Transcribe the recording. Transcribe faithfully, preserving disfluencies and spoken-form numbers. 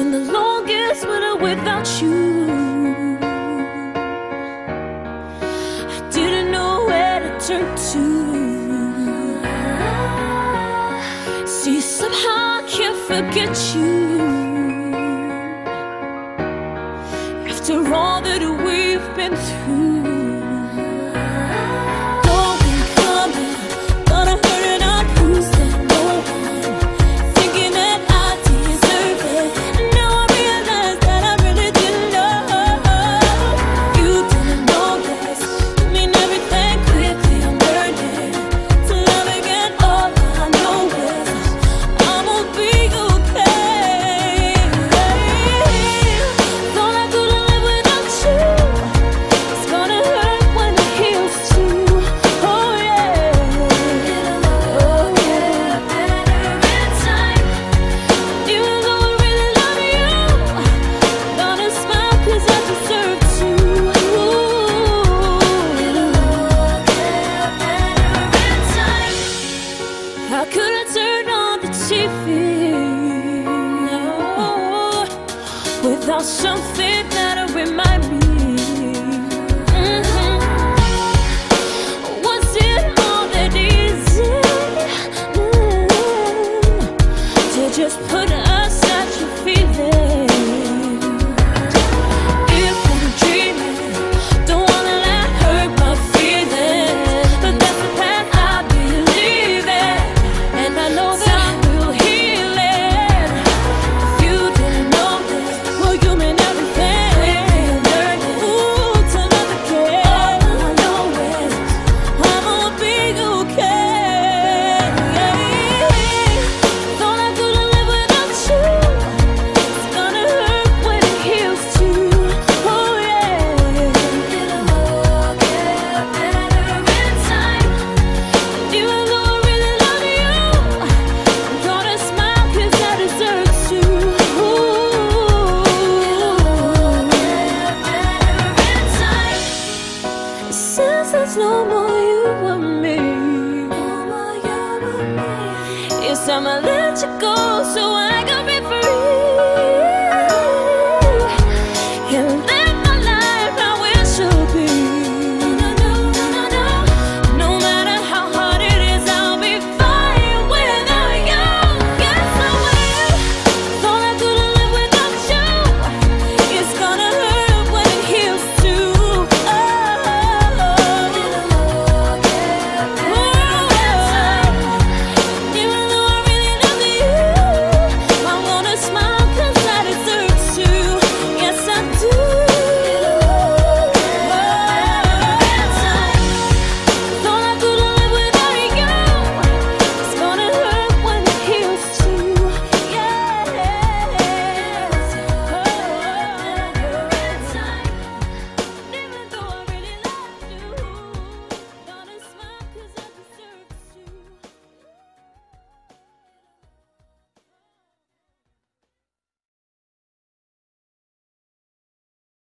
been the longest winter without you. I didn't know where to turn to. See, somehow I can't forget you. After all that we've been through. How could I turn on the T V no, without something that'll remind me? Mm-hmm. Was it all that easy mm-hmm. to just put aside your feelings? If I'm dreaming, don't wanna let hurt my feelings, but that's the path I believe in. And I know that time will heal it. If you didn't know this, well, you mean everything. Quickly I'm learning, ooh, to love again. All I know is I'ma be okay. Thought I couldn't live without you. It's gonna hurt when it heals too. Oh yeah. It'll all get better in time. Even though I really love you, I'm gonna smile 'cause I deserve to. Ooh, it'll all get better in time. Since there's no more you and me, no more you and me, it's time I let you go so I can